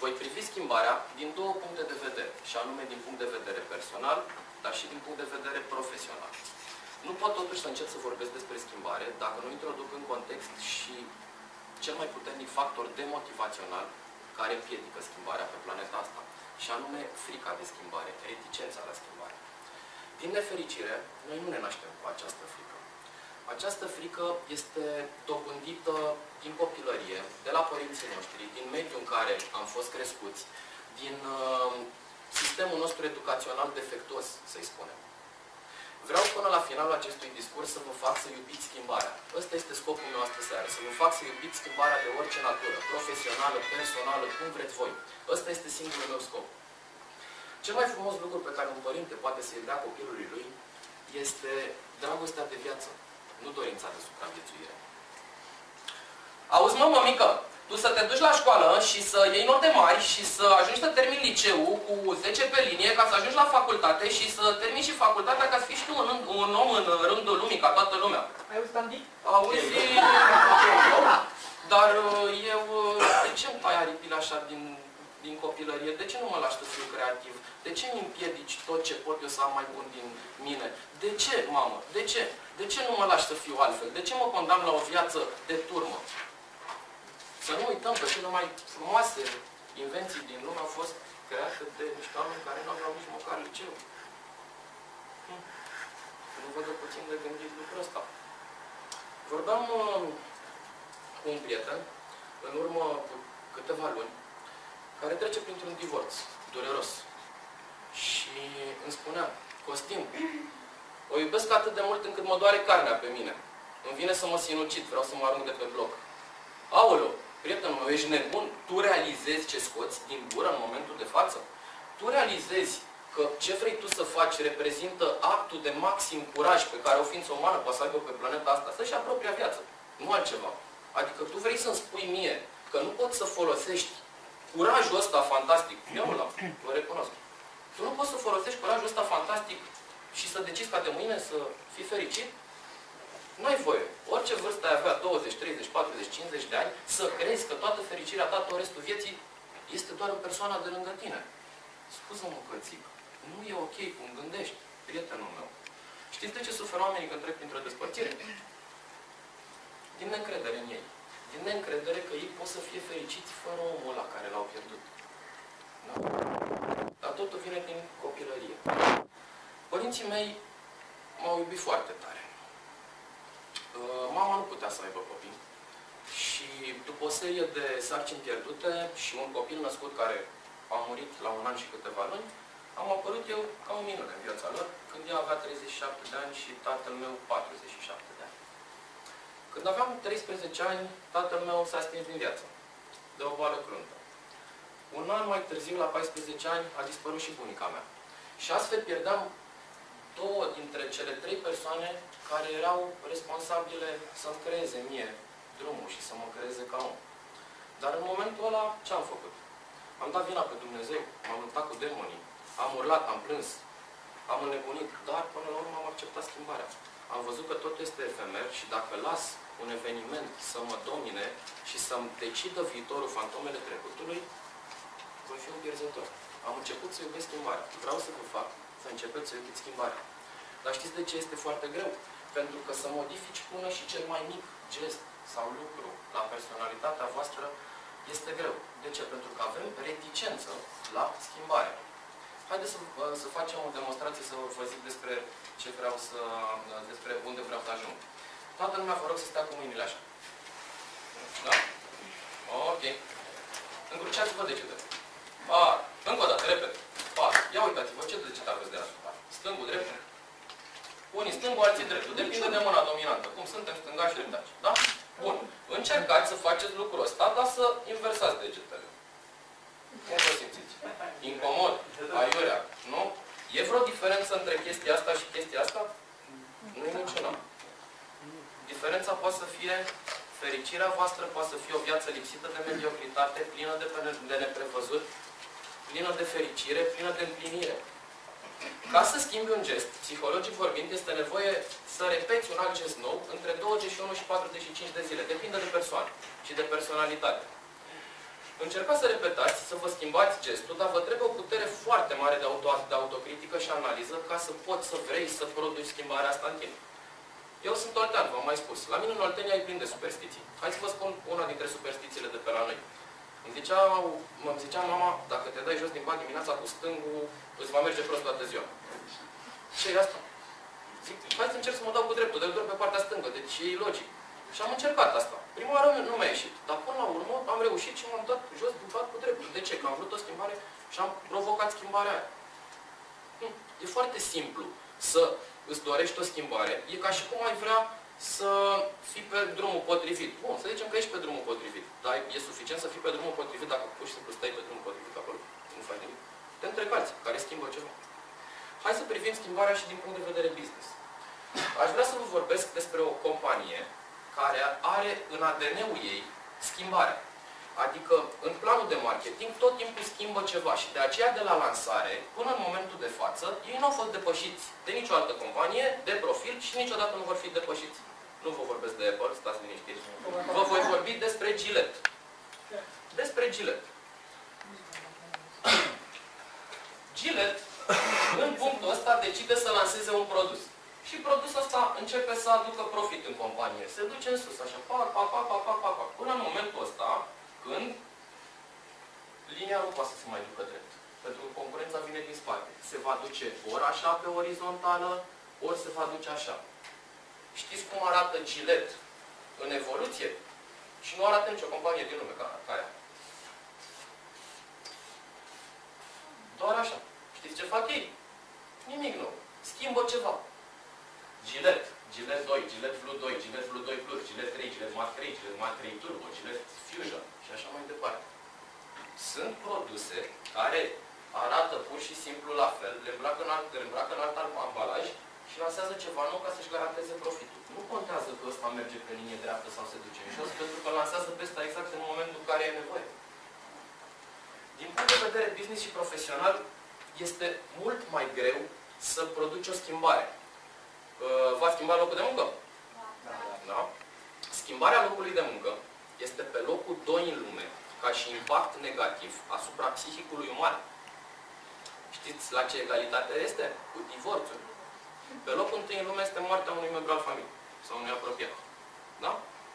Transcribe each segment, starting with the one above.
Voi privi schimbarea din două puncte de vedere, și anume din punct de vedere personal, dar și din punct de vedere profesional. Nu pot totuși să încep să vorbesc despre schimbare dacă nu introduc în context și cel mai puternic factor demotivațional care împiedică schimbarea pe planeta asta, și anume frica de schimbare, reticența la schimbare. Din nefericire, noi nu ne naștem cu această frică. Această frică este dobândită din copilărie, de la părinții noștri, din mediul în care am fost crescuți, din sistemul nostru educațional defectuos, să-i spunem. Vreau până la finalul acestui discurs să vă fac să iubiți schimbarea. Ăsta este scopul meu astă seară, să vă fac să iubiți schimbarea de orice natură, profesională, personală, cum vreți voi. Ăsta este singurul meu scop. Cel mai frumos lucru pe care un părinte poate să-i dea copilului lui este dragostea de viață, nu dorința de supraviețuire. Auzi, mă, mămică, tu să te duci la școală și să iei note mari și să ajungi să termini liceul cu 10 pe linie ca să ajungi la facultate și să termini și facultatea ca să fii și tu un om în rândul lumii, ca toată lumea. Ai auzit, Andy? Auzi, dar eu, de ce îmi tai aripile așa din copilărie? De ce nu mă lași să fiu creativ? De ce îmi împiedici tot ce pot eu să am mai bun din mine? De ce, mamă? De ce? De ce nu mă lași să fiu altfel? De ce mă condamn la o viață de turmă? Să nu uităm că cele mai frumoase invenții din lume au fost create de niște oameni care nu aveau nici măcar liceu. Nu văd puțin de gândit lucrul ăsta. Vorbeam cu un prieten, în urmă cu câteva luni, care trece printr-un divorț dureros. Și îmi spunea: Costin, o iubesc atât de mult încât mă doare carnea pe mine. Îmi vine să mă sinucid, vreau să mă arunc de pe bloc. Aoleu, prietenul meu, ești nebun? Tu realizezi ce scoți din gură în momentul de față? Tu realizezi că ce vrei tu să faci reprezintă actul de maxim curaj pe care o ființă umană poate să aibă pe planeta asta, să-și ia propria viață, nu altceva. Adică tu vrei să-mi spui mie că nu poți să folosești curajul ăsta fantastic, eu nu l-am, vă recunosc. Tu nu poți să folosești curajul ăsta fantastic și să decizi ca de mâine să fii fericit? Nu ai voie. Orice vârstă ai avea, 20, 30, 40, 50 de ani, să crezi că toată fericirea ta, tot restul vieții, este doar în persoana de lângă tine. Scuză-mă că zic, nu e ok cum gândești, prietenul meu. Știți de ce suferă oamenii când trec printr-o despărțire? Din neîncredere în ei. Din neîncredere că ei pot să fie fericiți fără omul ăla care l-au pierdut. Da? Dar totul vine din copilărie. Părinții mei m-au iubit foarte tare. Mama nu putea să aibă copii. Și după o serie de sarcini pierdute și un copil născut care a murit la 1 an și câteva luni, am apărut eu ca o minune în viața lor, când ea avea 37 de ani și tatăl meu 47 de ani. Când aveam 13 ani, tatăl meu s-a stins din viață, de o boală cruntă. Un an mai târziu, la 14 ani, a dispărut și bunica mea. Și astfel pierdeam două dintre cele 3 persoane care erau responsabile să-mi creeze mie drumul și să mă creeze ca om. Dar în momentul ăla, ce am făcut? Am dat vina pe Dumnezeu, m-am luptat cu demonii, am urlat, am plâns, am înnebunit, dar până la urmă am acceptat schimbarea. Am văzut că totul este efemer și dacă las un eveniment să mă domine și să-mi decidă viitorul, fantomele trecutului, voi fi un pierzător. Am început să iubesc schimbarea. Vreau să vă fac să începeți să iubiți schimbarea. Dar știți de ce este foarte greu? Pentru că să modifici până și cel mai mic gest sau lucru la personalitatea voastră este greu. De ce? Pentru că avem reticență la schimbare. Haideți să facem o demonstrație, să vă zic despre ce vreau să, despre unde vreau să ajung. Toată lumea vă rog să stea cu mâinile așa. Da? Ok. Încruciați-vă degetele. Încă o dată, repet. Ia uitați-vă ce deget aveți de deasupra. Stângul, dreptul. Unii stângul, alții dreptul. Depinde de mâna dominantă. Cum suntem stângași și dreptași. Da? Bun. Încercați să faceți lucrul ăsta, dar să inversați degetele. Cum vă simțiți? Incomod? Aiurea? Nu? E vreo diferență între chestia asta și chestia asta? Nu e niciuna. Diferența poate să fie fericirea voastră, poate să fie o viață lipsită de mediocritate, plină de neprevăzut, plină de fericire, plină de împlinire. Ca să schimbi un gest, psihologic vorbind, este nevoie să repeți un alt gest nou între 21 și 45 de zile. Depinde de persoană și de personalitate. Încercați să repetați, să vă schimbați gestul, dar vă trebuie o putere foarte mare de autocritică și analiză ca să poți să vrei să produci schimbarea asta în tine. Eu sunt oltean, v-am mai spus. La mine în Oltenia ai plin de superstiții. Hai să vă spun una dintre superstițiile de pe la noi. Îmi zicea mama, dacă te dai jos din pat dimineața cu stângul, îți va merge prost toată ziua. Ce e asta? Zic, hai să încerc să mă dau cu dreptul, de doar pe partea stângă, deci e logic. Și am încercat asta. Prima oară nu mi-a ieșit, dar până la urmă am reușit și m-am dat jos din pat cu dreptul. De ce? Că am vrut o schimbare și am provocat schimbarea aia. E foarte simplu să îți dorești o schimbare. E ca și cum ai vrea să fii pe drumul potrivit. Bun, să zicem că ești pe drumul potrivit. Dar e suficient să fii pe drumul potrivit dacă pur și simplu stai pe drumul potrivit acolo. Nu faci nimic. Te întrebi alții care schimbă ceva. Hai să privim schimbarea și din punct de vedere business. Aș vrea să vă vorbesc despre o companie care are în ADN-ul ei schimbarea. Adică, în planul de marketing, tot timpul schimbă ceva și de aceea, de la lansare, până în momentul de față, ei nu au fost depășiți de nicio altă companie, de profil și niciodată nu vor fi depășiți. Nu vă vorbesc de Apple, stați liniștiți. Vă voi vorbi despre Gillette. Despre Gillette. Gillette, în punctul ăsta, decide să lanseze un produs. Și produsul ăsta începe să aducă profit în companie. Se duce în sus, așa, pac. Până în momentul ăsta, când linia nu poate să se mai ducă drept. Pentru că concurența vine din spate. Se va duce ori așa pe orizontală, ori se va duce așa. Știți cum arată Gillette în evoluție? Și nu arată nicio companie din lume ca aia. Doar așa. Știți ce fac ei? Nimic nou. Schimbă ceva. Gillette, Gillette 2, Gillette Blue 2, Gillette Blue 2 Plus, Gillette 3, Gillette Max 3, Gillette Max 3 Turbo, Gillette Fusion și așa mai departe. Sunt produse care arată pur și simplu la fel, le îmbracă în alt ambalaj și lansează ceva nou ca să-și garanteze profitul. Nu contează că ăsta merge pe linie dreaptă sau se duce în jos, pentru că lansează pe ăsta exact în momentul în care e nevoie. Din punct de vedere business și profesional, este mult mai greu să produci o schimbare. Va schimba locul de muncă? Da? Schimbarea locului de muncă este pe locul 2 în lume, ca și impact negativ asupra psihicului uman. Știți la ce egalitate este? Cu divorțul. Pe locul 1 în lume este moartea unui membru al familiei sau unui apropiat. Da?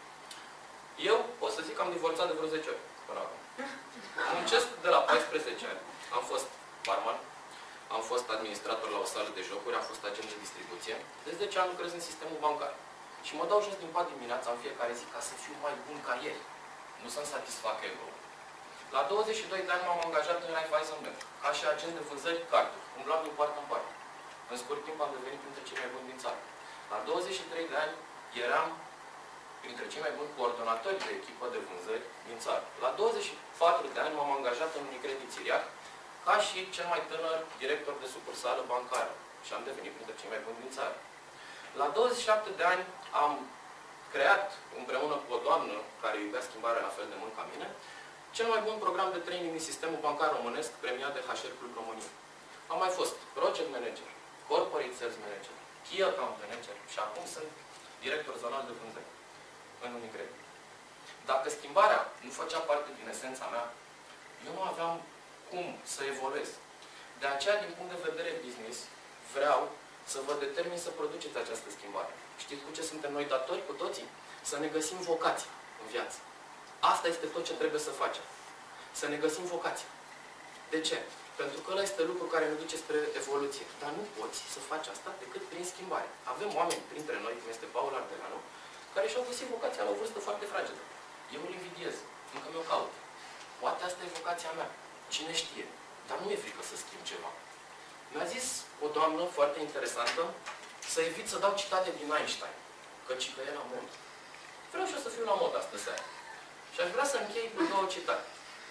Eu pot să zic că am divorțat de vreo 10 ori până acum. Muncesc de la 14 ani. Am fost barman, am fost administrator la o sală de jocuri, am fost agent de distribuție. De 10 ani lucrez în sistemul bancar. Și mă dau jos din pat dimineața în fiecare zi ca să fiu mai bun ca ieri. Nu să-mi satisfac ego-ul. La 22 de ani m-am angajat în Raiffeisenbank, ca și agent de vânzări carduri, umblam din parte în parte. În scurt timp am devenit printre cei mai buni din țară. La 23 de ani eram printre cei mai buni coordonatori de echipă de vânzări din țară. La 24 de ani m-am angajat în Unicredit Țiriac, ca și cel mai tânăr director de sucursală bancară. Și am devenit printre cei mai buni din țară. La 27 de ani am creat, împreună cu o doamnă care iubea schimbarea la fel de mult ca mine, cel mai bun program de training din sistemul bancar românesc, premiat de HR Club România. Am mai fost project manager, corporate sales manager, key account manager și acum sunt director zonal de vânzări în Unicredit. Dacă schimbarea nu făcea parte din esența mea, eu nu aveam cum să evoluez. De aceea, din punct de vedere business, vreau să vă determin să produceți această schimbare. Știți cu ce suntem noi datori cu toții? Să ne găsim vocația în viață. Asta este tot ce trebuie să facem. Să ne găsim vocația. De ce? Pentru că ăla este lucru care ne duce spre evoluție. Dar nu poți să faci asta decât prin schimbare. Avem oameni printre noi, cum este Paul Ardelanu, care și-au găsit vocația la o vârstă foarte fragedă. Eu îl invidiez. Încă mi-o caut. Poate asta e vocația mea. Cine știe? Dar nu e frică să schimb ceva. Mi-a zis o doamnă foarte interesantă să evit să dau citate din Einstein. Căci că e la mod. Vreau și eu să fiu la mod astăzi aia. Și aș vrea să închei cu 2 citate.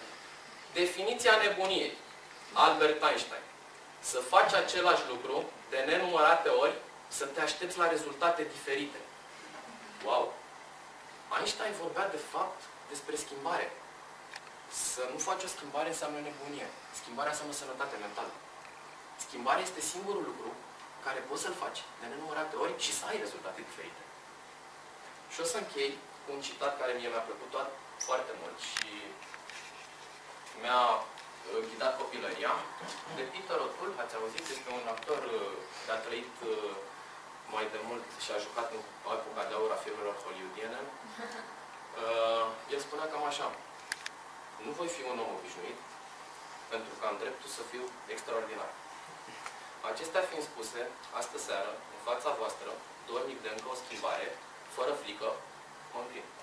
Definiția nebuniei. Albert Einstein. Să faci același lucru de nenumărate ori, să te aștepți la rezultate diferite. Wow! Einstein vorbea de fapt despre schimbare. Să nu faci o schimbare înseamnă nebunie. Schimbarea înseamnă sănătate mentală. Schimbarea este singurul lucru care poți să-l faci de nenumărate ori și să ai rezultate diferite. Și o să închei cu un citat care mie mi-a plăcut foarte mult și mi-a ghidat copilăria. De Peter O'Toole, ați auzit, este un actor care a trăit mai de mult și a jucat în epoca de aur a filmelor hollywoodiene. El spunea cam așa: nu voi fi un om obișnuit, pentru că am dreptul să fiu extraordinar. Acestea fiind spuse, astă seară, în fața voastră, dornic de încă o schimbare, fără frică, mă înclin.